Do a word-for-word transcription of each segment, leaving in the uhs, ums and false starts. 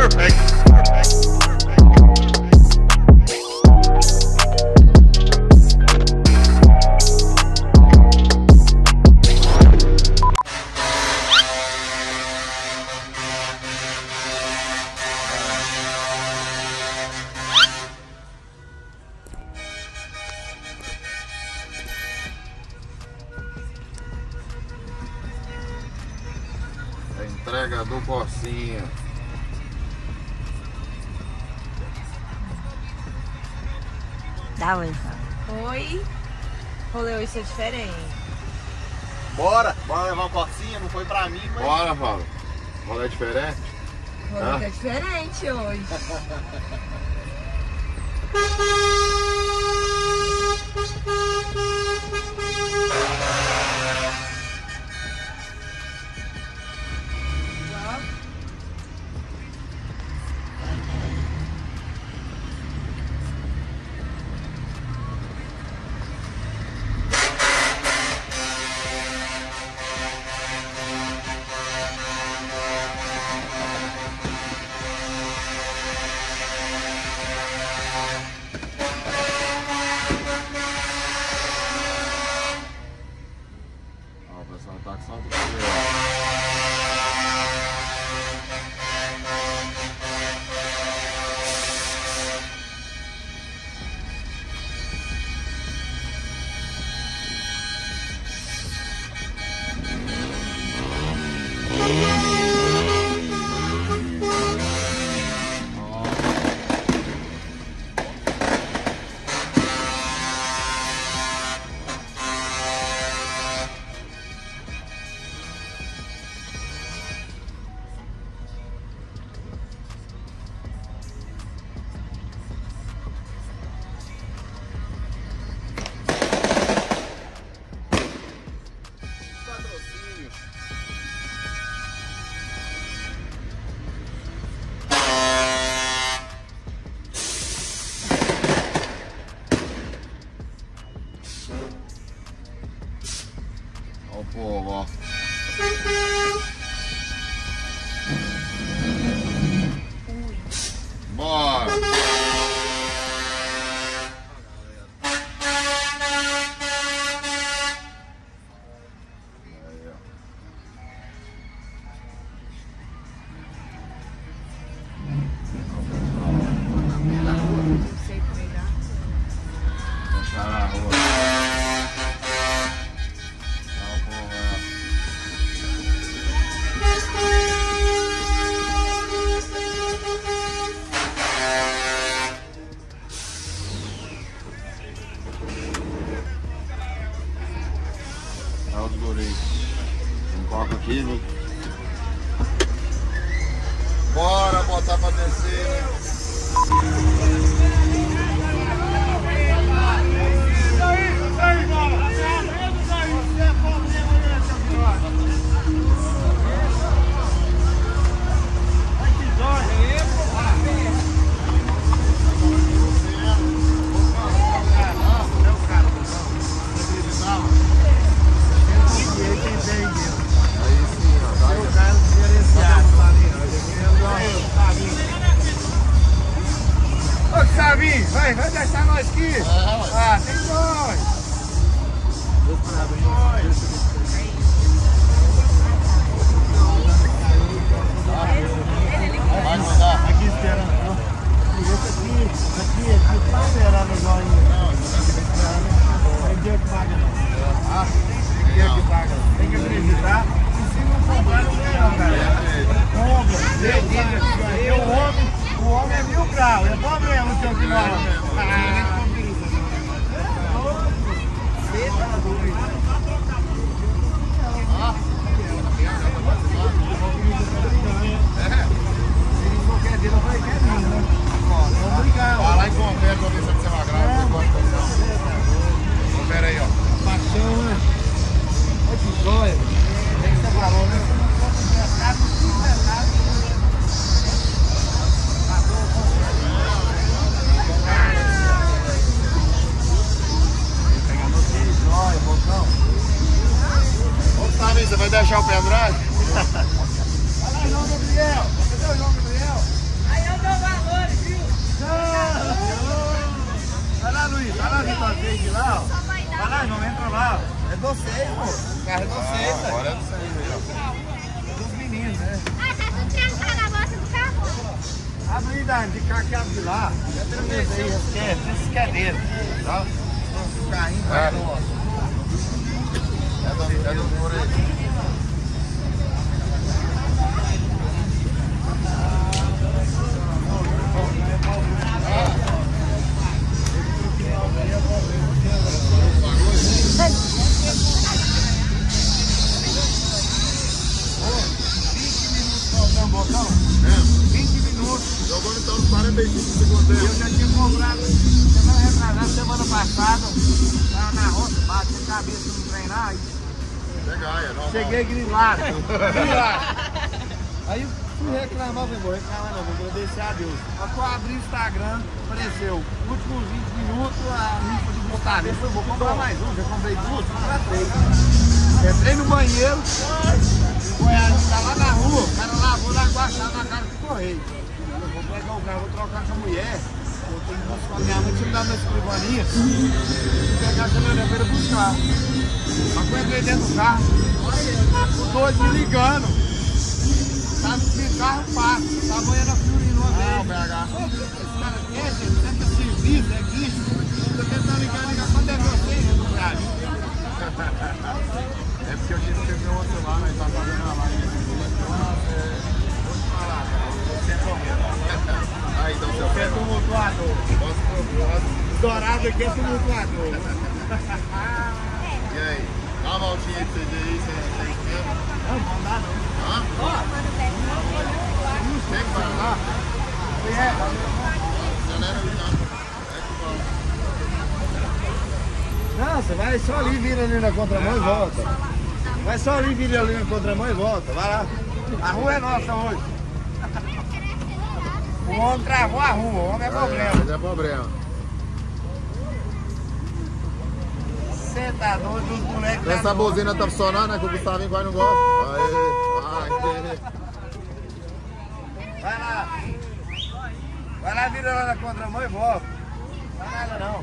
Entrega do Corsinha. Dá oi. Oi. Rolê hoje é diferente. Bora, bora levar o Corsinha, não foi pra mim, mas... Bora, Paulo. Rolê diferente? Rolê ah? é diferente hoje. Tá com salto de Olha o povo, ó. Bora! Olha os guris. Um coco aqui, né? Bora botar pra descer, né? Vai, vai deixar nós aqui. Ah, tem dois. Vai mandar. Aqui esperando. Esse aqui, aqui, aqui tá esperando o joinha. Não tem dia que paga não. Ah, tem dia que paga. Tem que acreditar. E se não comprar, não ganha não, cara. Compra. Eu, o homem, o homem é mil graus. É bom mesmo o seu que nós. Vai lá e confere pra ver se você vai grave. Confere aí, ó. Paixão, né? Olha que joia. Tem que ser valor, né? Sabe, você vai deixar o pendrive? Olha lá, João Gabriel. Cadê o João Gabriel? vocês, pô. O carro é de vocês, ah, agora é de vocês aí, ó. Dos meninos, né? Ah, tá tudo trancado a bolsa do carro? Abre aí, Dani, de cá que abre de lá. Já tranquilo aí, esquece, isso que é dele. Tá? O carrinho vai nosso. É do, é do por aí. vinte minutos. Jogou então uns quarenta e cinco segundos. Eu já tinha comprado semana retrasada, semana passada. Tava na roça, bati a cabeça no treinar. Pegar, é normal. Cheguei grilado. Grilado. Aí eu fui reclamar, falei, vou reclamar não, vou agradecer a Deus. Aí eu abri o Instagram, apareceu, últimos vinte minutos, a limpa de botar. Eu falei, vou comprar mais um, já comprei duas, vou comprar três. Entrei no banheiro, o Goiás tá lá na rua, o cara lavou lá guardado na cara do correio. Eu vou pegar o carro, vou trocar com a mulher. Eu tenho que buscar minha mãe, tinha me dado na escrivaninha. Vou pegar a caminhoneira buscar. Mas quando eu entrei dentro do carro, o doido me ligando. Tá no carro passa, tá banhando a Fiorino uma vez. Ah, o B H. Esse cara quer, gente, tenta serviço, é guicho. Tô tentando ligar, ligar, quando é vocês, né, no Brasil? É porque eu tive que ver outro lá, mas tá fazendo a live. Vou te falar, cara. Sem problema. Aí, então, seu Você é tumultuador. Posso provar. Dourado aqui é tumultuador. E aí? Dá uma voltinha aí pra vocês aí, sem esquema. Não, não dá não. Hã? Tem que parar? É. Galera, é que bom. Não, você vai só ali, vira ali na contramão e volta. Vai só ali, vira ali na contramão e volta. Vai lá. A rua é nossa hoje. O homem travou a rua, o homem é problema. Mas é problema. Você tá doido, os moleques tá Essa doido. buzina tá funcionando, né? Que o Gustavinho quase não gosta. Aí, vai, Vai lá. Vai lá, vira lá na contramão e volta. Não dá nada não.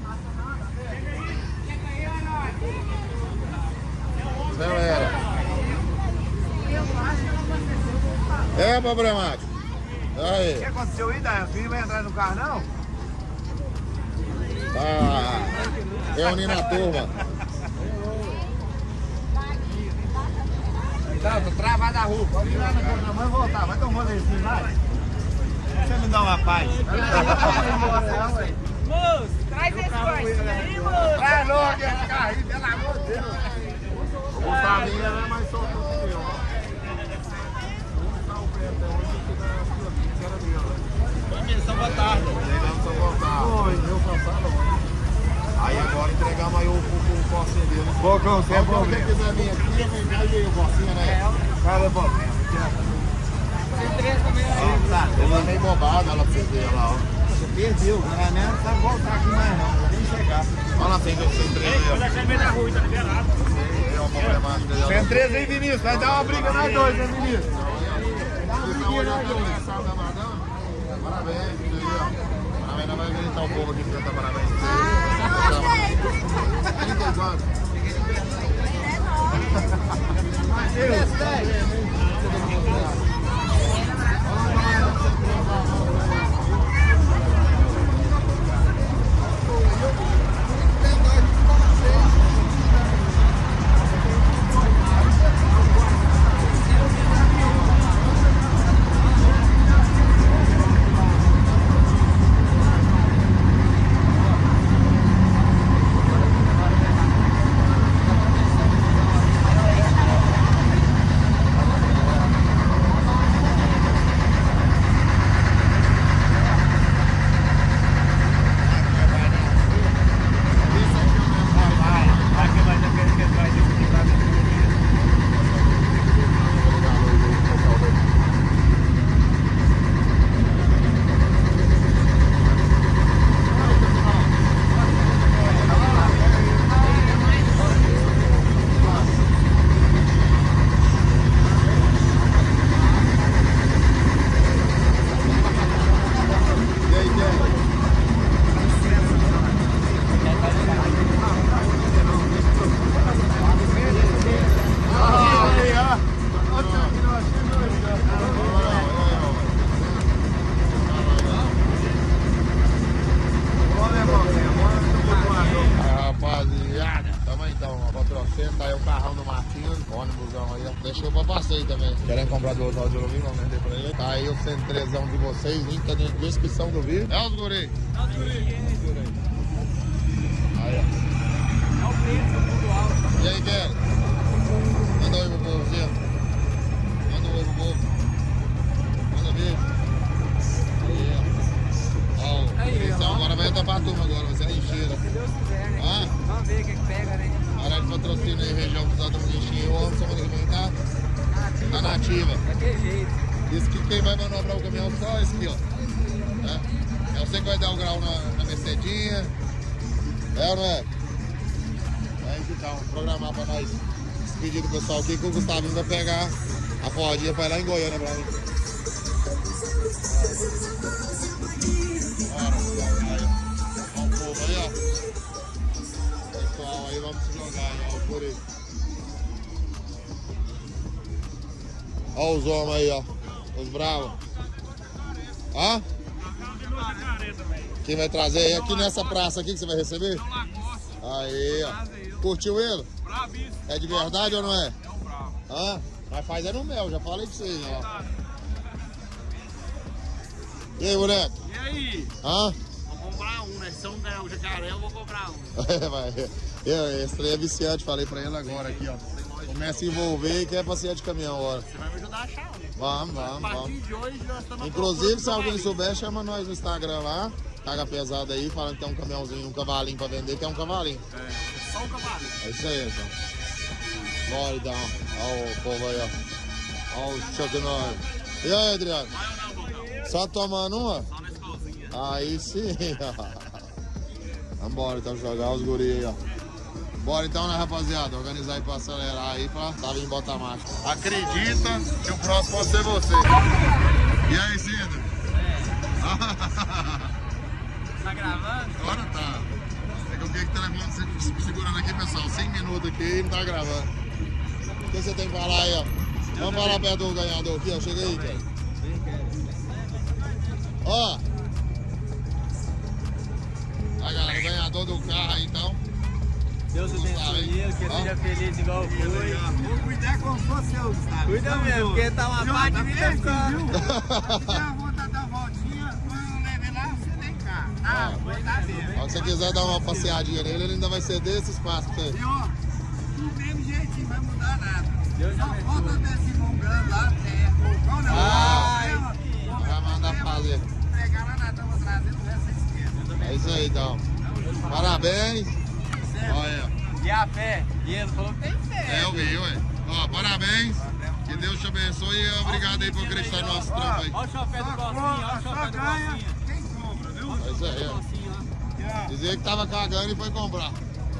Acelera. É problemático. O Aí. que aconteceu aí, Daí? O filho vai entrar no carro não? Tá reunindo a turma. Não, tô travado na rua. Pode ir lá na contramão e voltar. Vai dar um rolezinho, vai. Você me dá uma paz. Moço, traz esse corte aí, moço. Vai logo esse carro aí, pelo amor de Deus. O Gustavinho é mais solto que eu. São boa tarde. Chegamos a voltar. Oi, meu passado. Aí agora entregamos aí o, o, o corsinho dele. Bocão, sem Quem problema. quiser vir aqui, vem cá e veio o corsinho, né? Cara, é problema. Tá, eu mandei bobada ela pra você ver lá, ó. Você perdeu, o cara mesmo não sabe voltar aqui mais não, não tem que chegar. Olha lá, tem que você entrega. Eu deixei meio na rua, tá liberado. É uma problemática dela. Tem três aí, Vinícius, vai dar uma briga nós dois, né, Vinícius? Você tá olhando ali, sabe da Madão? Parabéns, filho aí, ó. Parabéns, não vai gritar o povo aqui que canta parabéns. trinta e quatro. esse aí também. Querem comprar duas rodas de alumínio, vamos vender pra ele. Tá aí o cento e três de vocês, link tá na descrição do vídeo. É os guri. É os guri. Aí, ó. É o preço, tudo alto. E aí, Kelly? Manda um oi pro povozinho. Manda um oi pro povo. Manda beijo. Aí, ó. Ó, Aí, eles ó. agora vai entrar pra turma agora, vai ser a encheira. Se Deus quiser, né? Ah? Vamos ver o que que pega, né? Área de patrocínio aí, região dos Altos Guixinhos. O homem semana que vem tá, tá na ativa. Daquele jeito. Diz que quem vai manobrar o caminhão só é esse aqui, ó. É, é você que vai dar o grau na, na Mercedinha. É ou não é? É isso então, programar pra nós. Despedir do pessoal aqui que o Gustavinho vai pegar a Fordinha pra ir lá em Goiânia pra mim. Bora, aí, ó. Ó o povo aí, ó. Pessoal aí, vamos se jogar aí, ó, por aí. Ó os homens aí, ó. Os bravos. Hã? Quem vai trazer aí? Aqui nessa praça aqui que você vai receber? Aí, ó. Curtiu ele? É de verdade ou não é? É um bravo. Hã? Mas faz é no mel, já falei pra você, ó. E aí, boneco? E aí? Hã? Vou comprar um, né? Se eu não ganhar o jacaré, eu vou comprar um. É, vai. Eu, esse trem é viciante, falei pra ele agora aqui, ó. Começa a envolver que é passear de caminhão agora. Você vai me ajudar a achar, né? Vamos, A vamos, partir vamos. de hoje nós estamos... Inclusive, se alguém souber, chama nós no Instagram lá. Caga pesado aí, falando que tem um caminhãozinho, um cavalinho pra vender, que é um cavalinho. É, só o cavalo. É isso aí, então. Bora então. Olha o povo aí, ó. Olha o Chuck Norris. E aí, Adriano? Vai ou não, Bocão? Só tomando uma? Só na escolzinha. Aí sim, ó. Vambora então jogar os guri aí, ó. Bora então, né, rapaziada? Organizar aí pra acelerar aí, pra tá vindo botar marcha. Acredita que o próximo pode ser você. E aí, Cida? Tá gravando? Agora tá. É que eu fiquei com o telefone se- segurando aqui, pessoal. cem minutos aqui e não tá gravando. O que você tem que falar aí, ó? Vamos falar perto do ganhador aqui, ó. Chega aí, cara. Ó. Aí, galera, o ganhador do carro aí, então. Deus abençoe ele, que ele seja feliz igual foi. Vou cuidar como se fosse eu, sabe? Cuida mesmo, porque tá uma parte de mim tá ficando. Já vou dar uma voltinha, quando eu levar lá, você vem cá. Ah, vou dar mesmo. Ó, se você quiser dar uma passeadinha nele, ele ainda vai ceder esse espaço pra você. E ó, do mesmo jeitinho, vai mudar nada. Deus Só abençoe. falta desse bongando lá, é, não, não, Ai, não. Vai mandar fazer. Pegar lá na dama trazendo o resto da esquerda. É isso aí, então. Parabéns. Olha. E a fé? E ele falou que tem fé. É, eu vi, ué. Ó, parabéns. Que Deus te abençoe e obrigado aí por acreditar no nosso trampo aí. Olha o chofé do Cocinha, olha o Só chofé do ganha Cocinha. quem compra, viu? É isso aí, ó. Cocinha, ó. Dizia que tava cagando e foi comprar.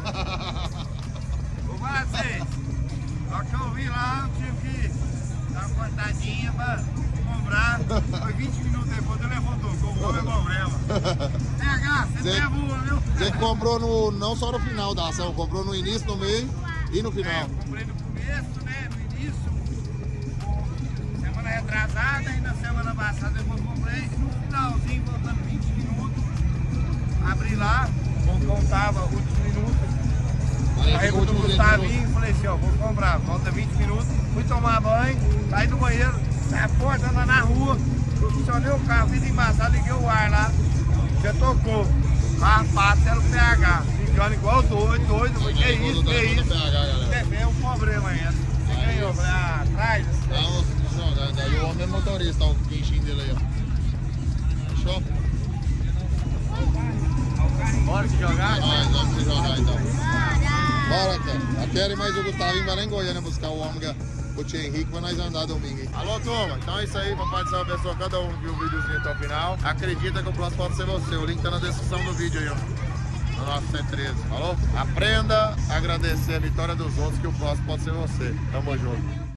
Vou falar pra vocês. Só que eu vi lá, eu tive que dar uma cortadinha pra comprar. Foi vinte minutos depois, ele levantou, comprou meu problema. P H, você Zé- é boa, viu? Você comprou no, não só no final da ação, comprou no início, no meio e no É, final. eu comprei no começo, né? No início. Semana retrasada e na semana passada eu comprei. No finalzinho, faltando vinte minutos. Abri lá, contava os minutos. Aí ficou o Gustavinho, falei assim, ó, vou comprar, falta vinte minutos, fui tomar banho, saí do banheiro, saí a porta, andando na rua, estacionei o carro, fiz embaçado, liguei o ar lá, já tocou. Rapaz, era o P H, ligando igual doido, doido, falei, que isso, que isso, é um problema ainda. Você ganhou, falei, ah, traz esse daí. Vamos jogando aí. O homem é motorista, ó, o guinchinho dele aí, ó. Fechou? Bora se jogar? Nós vamos se jogar então. Bora, Kelly. A Kelly mais o Gustavinho vai lá em Goiânia buscar o ômega, o Tia Henrique, pra nós andar domingo, hein? Alô, turma. Então é isso aí. Papai do céu abençoe cada um que viu o videozinho até o final. Acredita que o próximo pode ser você. O link tá na descrição do vídeo aí, ó. No nosso cento e treze. Falou? Aprenda a agradecer a vitória dos outros, que o próximo pode ser você. Tamo junto.